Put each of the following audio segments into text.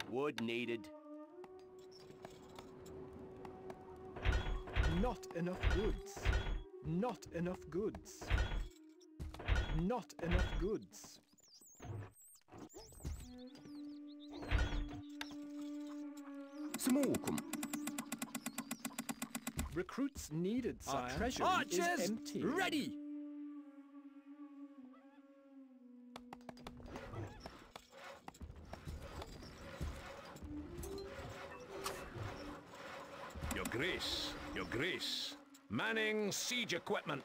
Wood needed. Not enough goods. Not enough goods. Not enough goods. سموكم. Recruits needed, sire. Our treasury is empty. Ready! Your Grace, Your Grace. Manning siege equipment.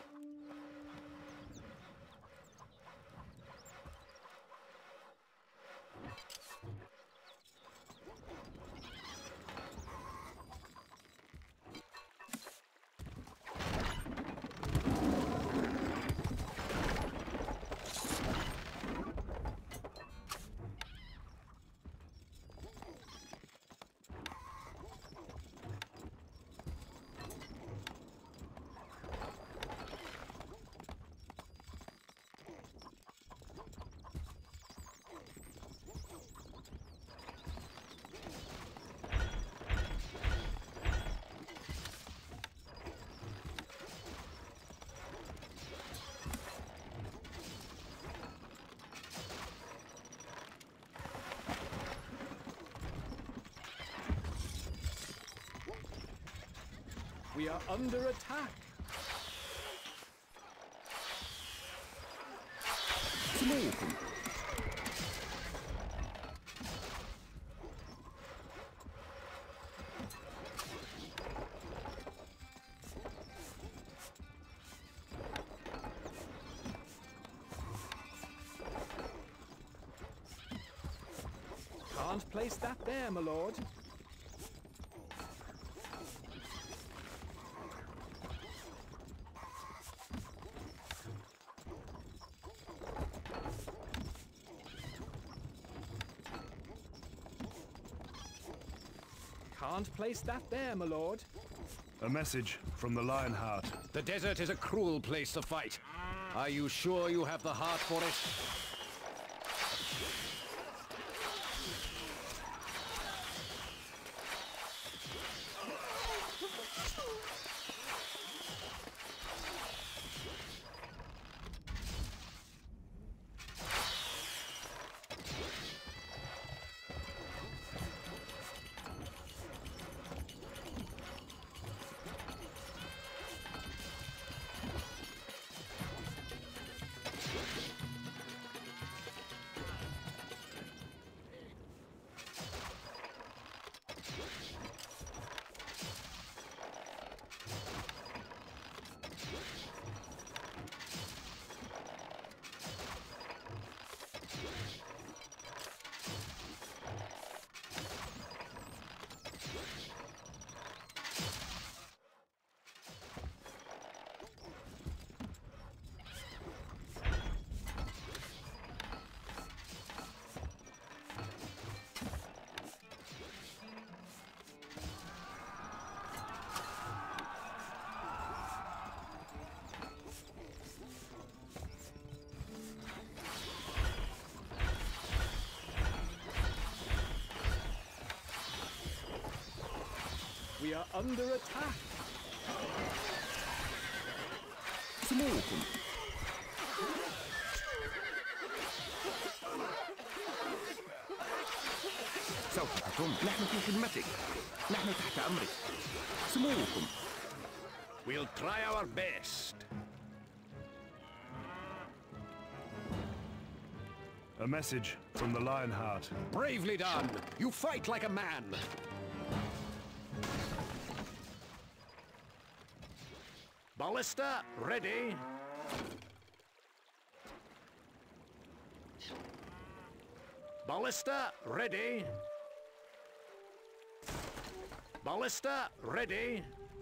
We are under attack. سموكم. Can't place that there, my lord. Can't place that there, my lord. A message from the Lionheart. The desert is a cruel place to fight. Are you sure you have the heart for it? We are under attack. سموكم. سوف تقوم. نحن في خدمتك. نحن تحت أمرك. سموكم. We'll try our best. A message from the Lionheart. Bravely done. You fight like a man. Ballista, ready. Ballista, ready. Ballista, ready.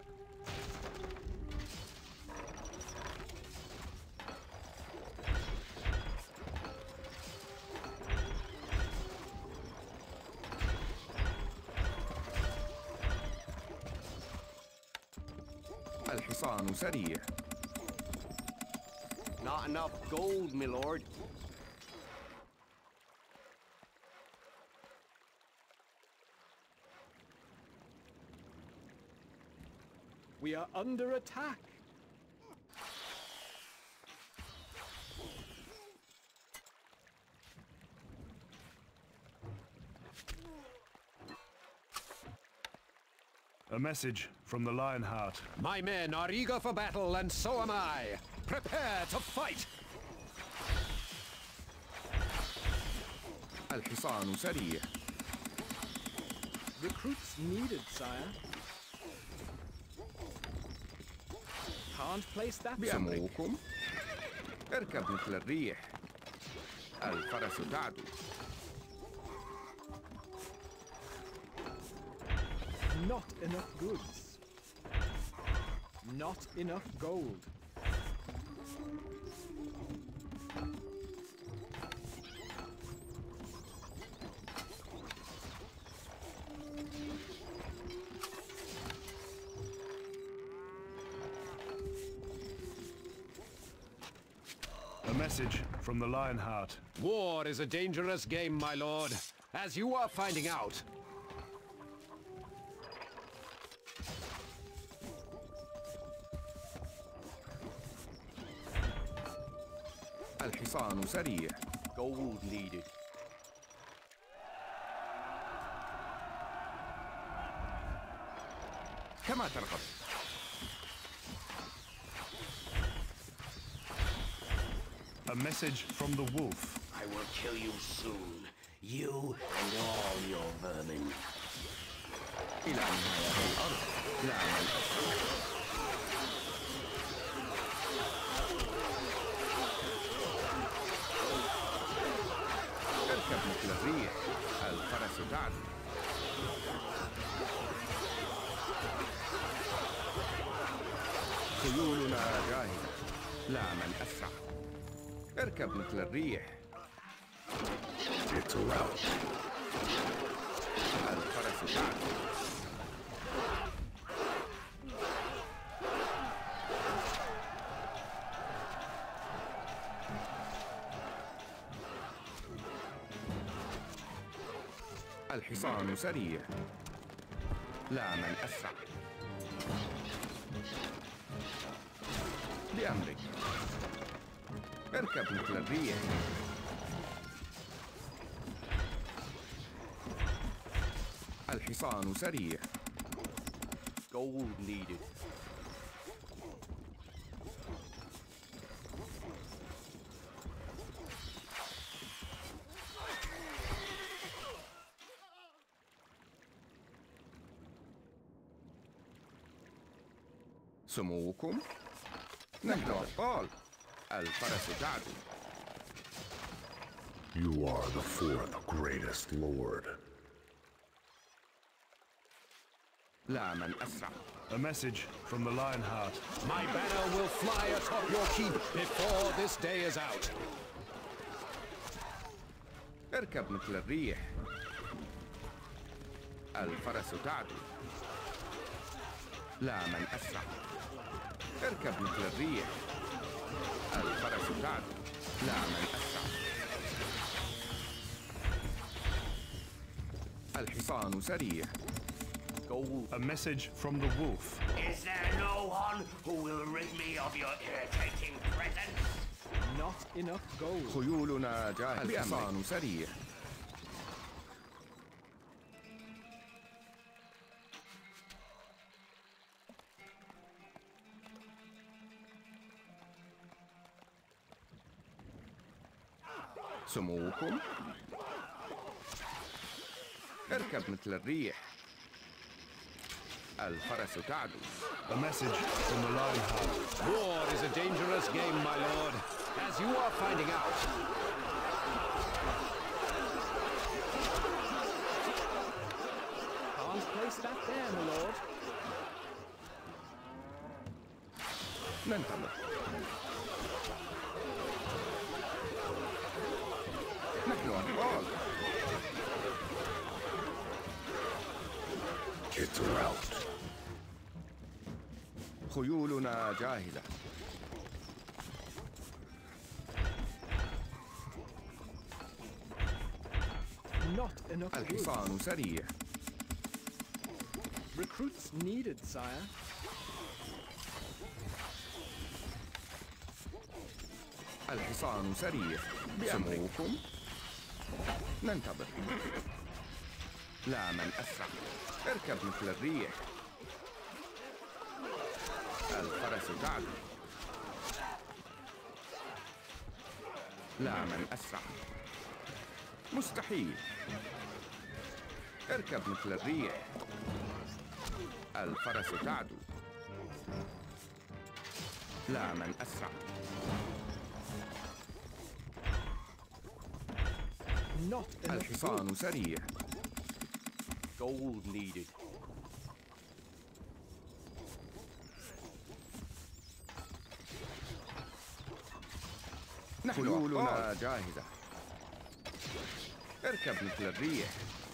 الحصان سريع. Not enough gold, my lord. We are under attack. A message from the Lionheart. My men are eager for battle, and so am I. Prepare to fight! الحصان سريع. Recruits needed, sire. Can't place that. سموكم. اركب مثل الريح. الفرس تعدو. Not enough goods. Not enough gold. A message from the Lionheart. War is a dangerous game, my lord, as you are finding out. الحصان سريع. Gold needed. كما ترغب. A message from the wolf. I will kill you soon. You and all your vermin. إلى نهاية الأرض. لا من اركب مثل الريح. الفرس تعدو. خيولنا جاهزة. لا من أسرع. اركب مثل الريح. It's a rout. الفرس تعدو. الحصان سريع. لا من أسرع. بأمرك. اركب مثل الريح. الحصان سريع. Gold needed. سموكم. نحن أبطال. الفرس تعدو. You are the fourth greatest lord. لا من أسرع. A message from the Lionheart. My banner will fly atop your keep before this day is out. اركب مثل الريح. الفرس تعدو. لا من أسرع. اركب مثل الريح. الفرس تعدو. لا من أسرع. الحصان سريع. Gold. A message from the wolf. Is there no one who will rid me of your irritating presence? Not enough gold. خيولنا جاهزة. الحصان سريع. سموكم. اركب مثل الريح. الفرس تعدو. A message from the Lionheart. War is a dangerous game, my lord, as you are finding out. Can't place that there, my lord. ننتظر. نحن أبطال. It's a rout. خيولنا جاهزة. Not enough goods. الحصان سريع. Recruits needed, sire. الحصان سريع. بأمركم. ننتظر. لا من أسرع. اركب مثل الريح. الفرس تعدو. لا من أسرع. مستحيل. اركب مثل الريح. الفرس تعدو. لا من أسرع. الحصان سريع. Gold needed. خيولنا جاهزة. اركب مثل الريح.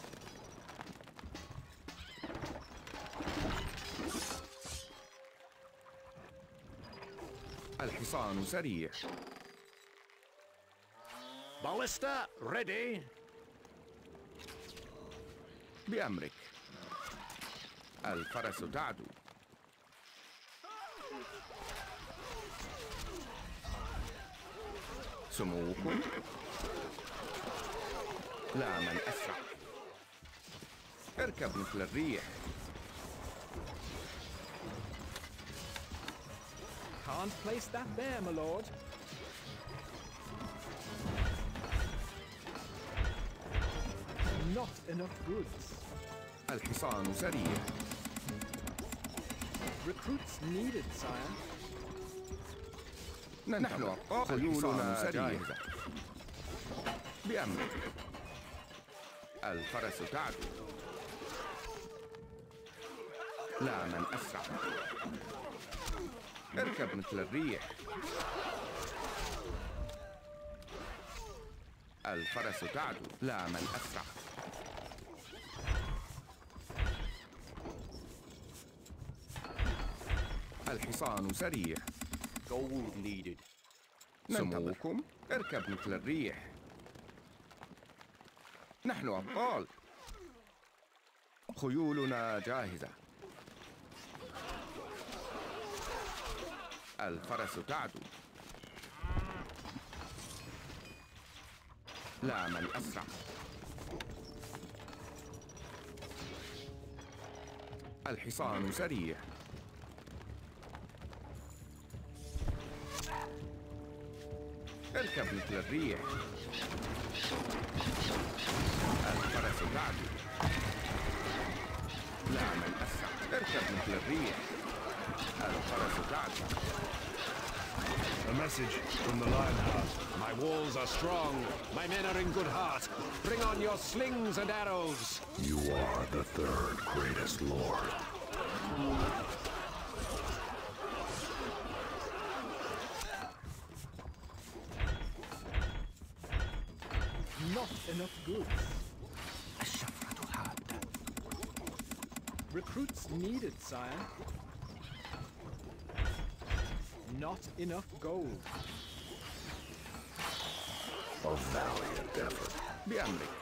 الحصان سريع. Ballista, ready. بأمرك. الفرس تعدو. سموكم. لا من أسرع. اركب مثل الريح. Can't place that there, my lord. Not enough goods. الحصان سريع. Recruits needed, sire. نحن خيولنا جاهزة. بأمرك. الفرس تعدو. لا من أسرع. اركب مثل الريح. الفرس تعدو. لا من أسرع. الحصان سريع. Gold needed. سموكم. اركب مثل الريح. نحن أبطال. خيولنا جاهزة. الفرس تعدو. لا من أسرع. الحصان سريع. اركب مثل الريح. الفرس تعدو. لا من أسرع. اركب مثل الريح. الفرس تعدو. A message from the Lionheart. My walls are strong. My men are in good heart. Bring on your slings and arrows. You are the third greatest lord. Not enough goods. Recruits needed, sire. Not enough gold. A valiant effort. بأمرك.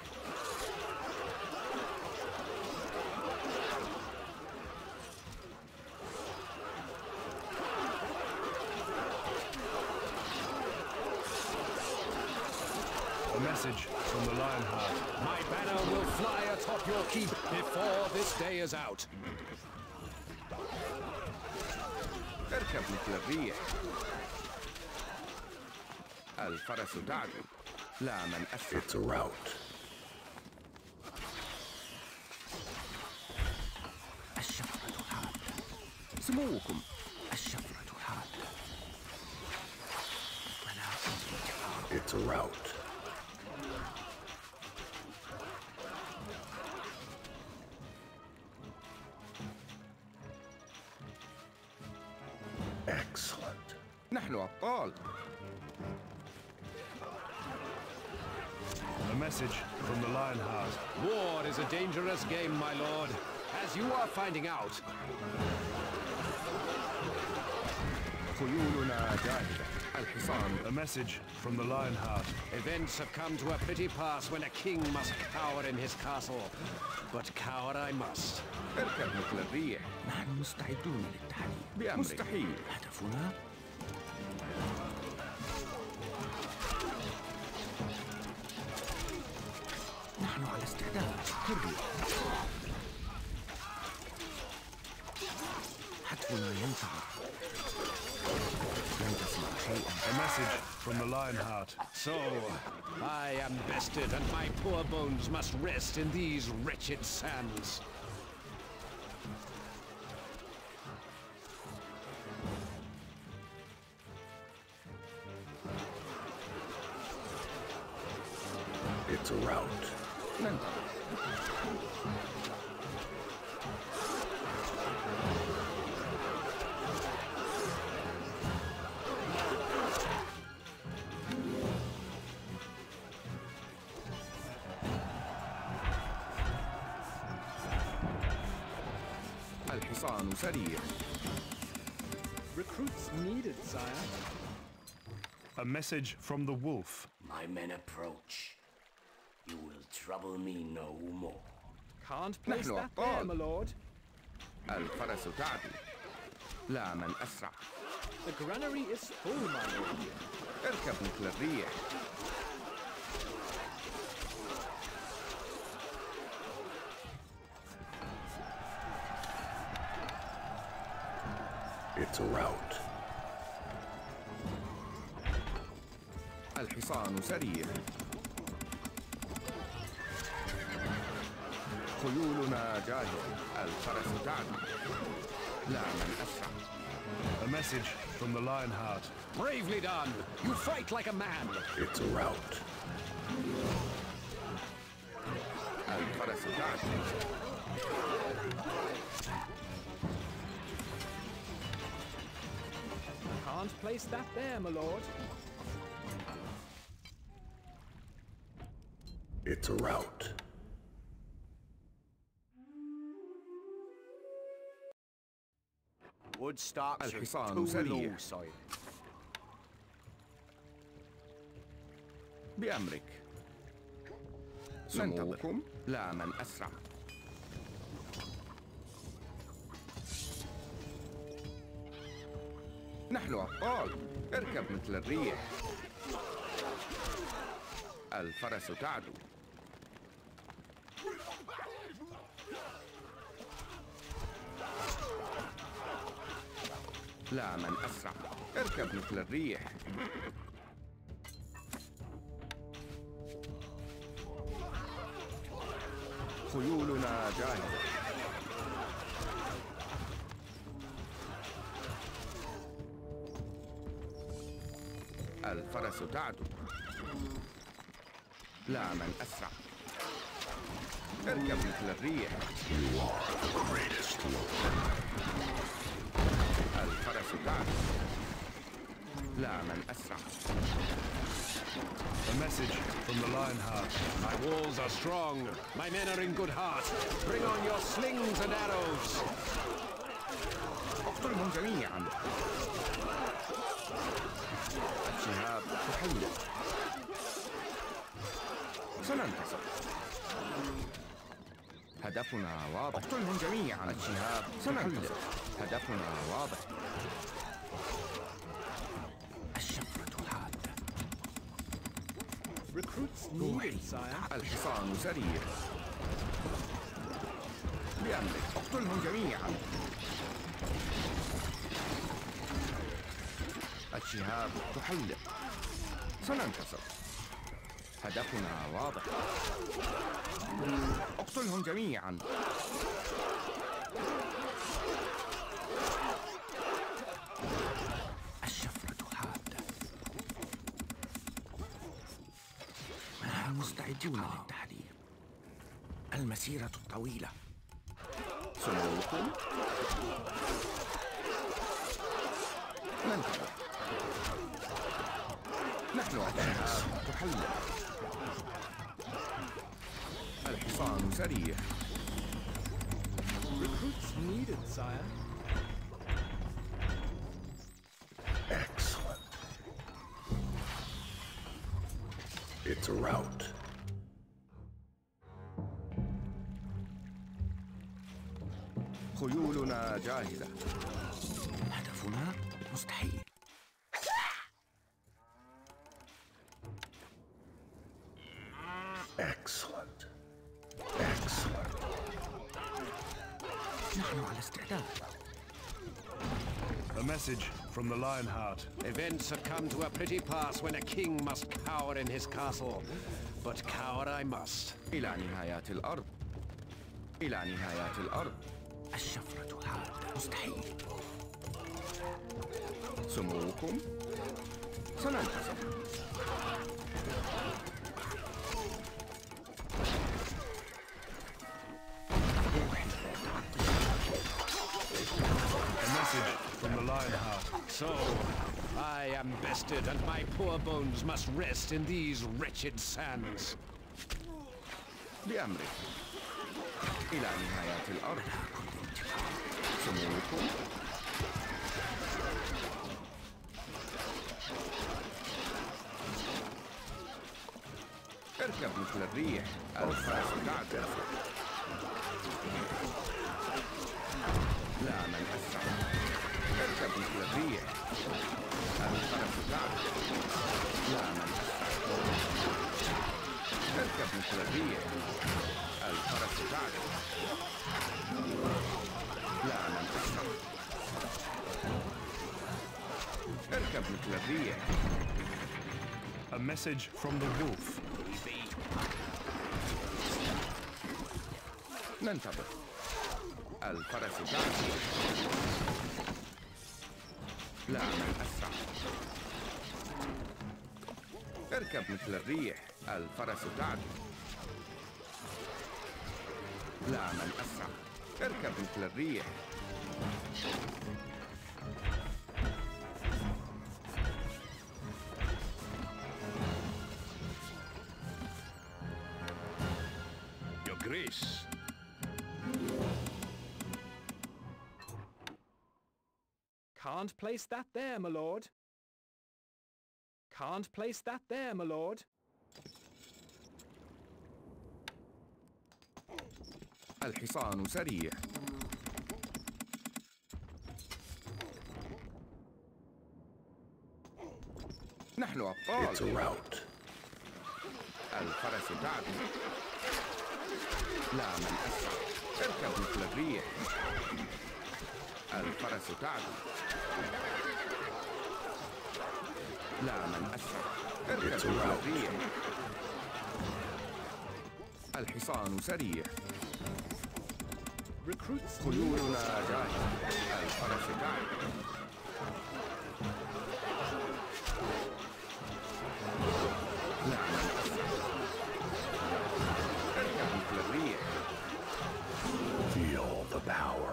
A message from the Lionheart. My banner will fly atop your keep before this day is out. اركب مثل الريح. الفرس تعدو. لا من أسرع. It's a rout. الشفرة حادة. سموكم. الشفرة حادة. It's a rout. Excellent. نحن أبطال. A message from the Lionheart. War is a dangerous game, my lord, as you are finding out. خيولنا جاهزة. الحصان. A message from the Lionheart. Events have come to a pretty pass when a king must cower in his castle. But cower I must. اركب مثل الريح. نحن مستعدون للتحدي. بأمرك. مستحيل. هدفنا تحتاج تربية. حتفنا ينتظر. لن تسمع شيئا. A message from the Lionheart. So, I am bested, and my poor bones must rest in these wretched sands. It's a rout. ننتظر. الحصان سريع. Recruits needed, sire. A message from the wolf. My men approach. You will trouble me no more. Can't place نحن that there, أبطال. my lord. الفرس تعدو. لا من أسرع. The granary is full, my lord. اركب مثل الريح. It's a rout. الحصان سريع. خيولنا جاهزة. الفرس تعدو. لا من أسرع. A message from the Lionheart. Bravely done! You fight like a man! It's a rout. الفرس تعدو. Can't place that there, my lord. It's a rout. Woodstocks are الحصان too سريع. low, sire. بأمرك. سموكم لا من أسرع. نحن أبطال. اركب مثل الريح. الفرس تعدو. لا من أسرع. اركب مثل الريح. خيولنا جاهزة. الفرس تعدو. لا من أسرع. اركب مثل الريح. You are the greatest lord. الفرس تعدو. لا من أسرع. A message from the Lionheart. My walls are strong. My men are in good heart. Bring on your slings and arrows. اقتلهم جميعا. الشهاب تحلق. سننتصر. هدفنا واضح. اقتلهم جميعا. الشهاب سننتصر. هدفنا واضح. الشفرة حادة. Recruits needed, sire. الحصان سريع. بأمرك اقتلهم جميعا. الشهاب تحلق. سننتصر. هدفنا واضح. اقتلهم جميعا. الشفرة حادة. مستعدون للتحليل. المسيرة الطويلة. سموكم. ننتظر. نحن الشهاب تحلق. الحصان سريع. Recruits needed, sire. Excellent. It's a rout. خيولنا جاهزة. هدفنا مستحيل. Excellent. A message from the Lionheart. Events have come to a pretty pass when a king must cower in his castle. But cower I must. إلى نهايات الأرض. إلى نهايات الأرض. الشفرة هذا مستحيل. سموكم سننتصر. A message from the Lionheart. So, I am bested and my poor bones must rest in these wretched sands. بأمرك. إلى نهايات الأرض. سموكم اركب مثل الريح. الفرس تعدل. لا من أسرع. اركب مثل الريح. الفرس تعدل. لا من أسرع. اركب مثل الريح. الفرس تعدل. لا من أسرع. اركب مثل الريح. A message from the wolf. ننتظر. الفرس تعدل. لا من أسرع. اركب مثل الريح. الفرس تعدل. لا من أسرع. اركب مثل الريح. Your Grace. Can't place that there, my lord. Can't place that there, my lord. الحصان سريع. نحن أبطال. It's a rout. الفرس تعدل. لا من أسرع. اركب مثل الريح. الفرس تعدل. لا من أسرع. اركب مثل الريح. الحصان سريع. Recruits خيولنا جاهزة. الفرس تعدل. لا من أسرع. اركب مثل الريح. Feel the power.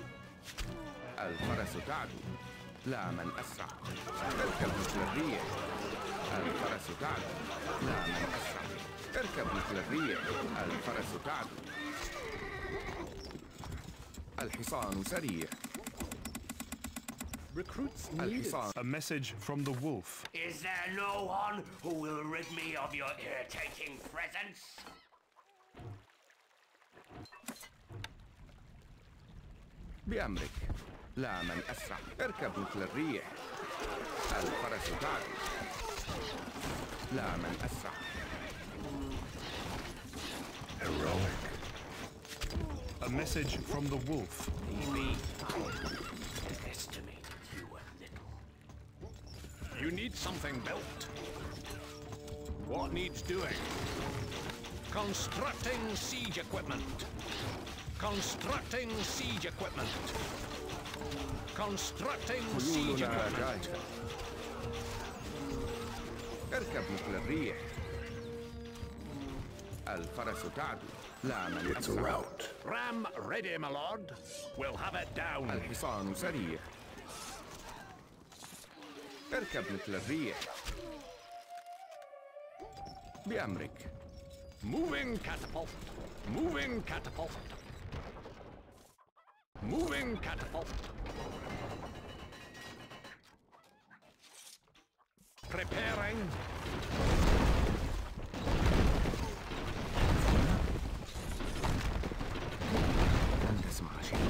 الفرس تعدو. لا من أسرع. اركب مثل الريح. الفرس تعدو. لا من أسرع. اركب مثل الريح. الفرس تعدو. الحصان سريع. Recruits needed. الحصان. A message from the wolf. Is there no one who will rid me of your irritating presence? بأمرك. لا من أسرع. اركب مثل الريح. الفرس تعدو. لا من أسرع. Heroic. A message from the wolf. Maybe I underestimated you a little. You need something built. What needs doing? Constructing siege equipment. Constructing siege equipment. Constructing siege خيولنا equipment. جاهزة. اركب مثل الريح. الفرس تعدو. لا من It's a أسرع. rout. Ram ready, my lord. We'll have it down. الحصان سريع. اركب مثل الريح. بأمرك. Moving catapult. Moving catapult. Moving catapult. Preparing. لن تسمع شيء.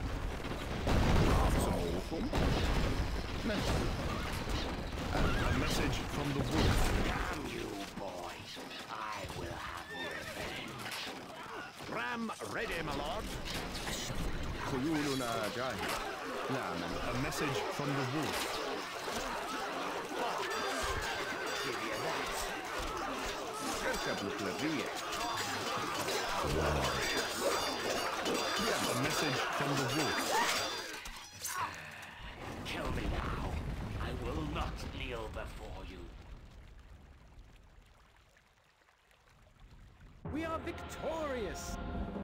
صوتكم. ننتظر. A message from the wolf. Damn you, boys. I will have revenge. Ram ready, my lord. خيولنا جاهزة. لا من A message from the wolf. Give you that. اركب مثل الريح. A message from the wolf. Kill me now. I will not kneel before you. We are victorious!